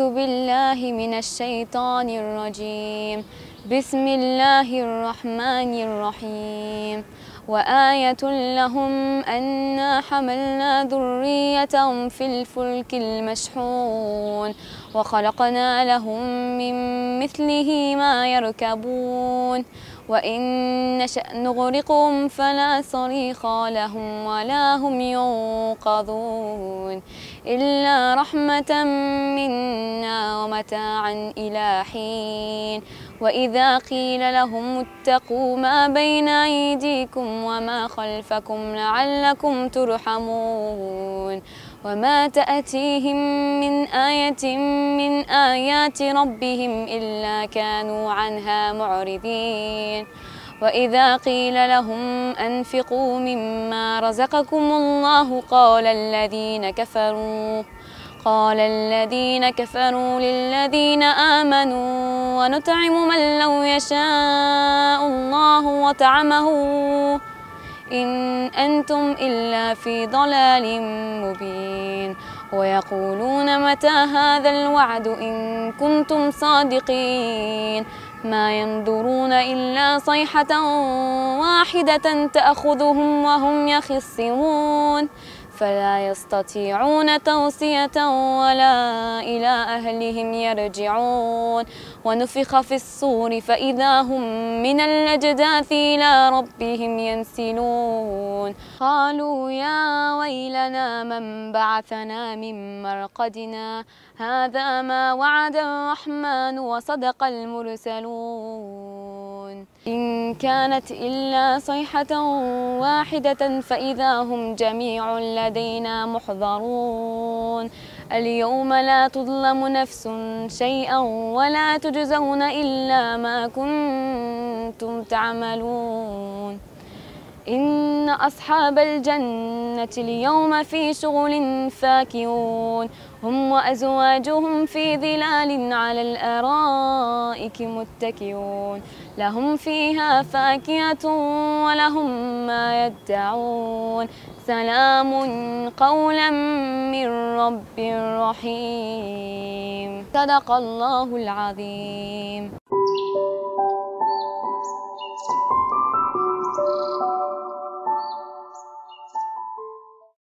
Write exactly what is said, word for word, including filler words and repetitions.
أعوذ بالله من الشيطان الرجيم. بسم الله الرحمن الرحيم. وآية لهم أنا حملنا ذريتهم في الفلك المشحون وخلقنا لهم من مثله ما يركبون وإن نشأ نغرقهم فلا صريخ لهم ولا هم ينقذون إلا رحمة منا ومتاعا إلى حين. وإذا قيل لهم اتقوا ما بين أيديكم وما خلفكم لعلكم ترحمون وما تأتيهم من آية من آيات ربهم إلا كانوا عنها معرضين. وإذا قيل لهم أنفقوا مما رزقكم الله قال الذين كفروا قال الذين كفروا للذين آمنوا ونطعم من لو يشاء الله وطعمه إن أنتم إلا في ضلال مبين. ويقولون متى هذا الوعد إن كنتم صادقين ما ينظرون إلا صيحة واحدة تأخذهم وهم يخصمون فلا يستطيعون توصية ولا إلى أهلهم يرجعون. ونفخ في الصور فإذا هم من الأجداث إلى ربهم ينسلون. قالوا يا ويلنا من بعثنا من مرقدنا هذا ما وعد الرحمن وصدق المرسلون إن كانت إلا صيحة واحدة فإذا هم جميع لدينا محضرون. اليوم لا تظلم نفس شيئا ولا تجزون إلا ما كنتم تعملون. إن أصحاب الجنة اليوم في شغل فاكهون هم وأزواجهم في ظلال على الأرائك متكئون لهم فيها فاكهة ولهم ما يدعون سلام قولا من رب رحيم. صدق الله العظيم.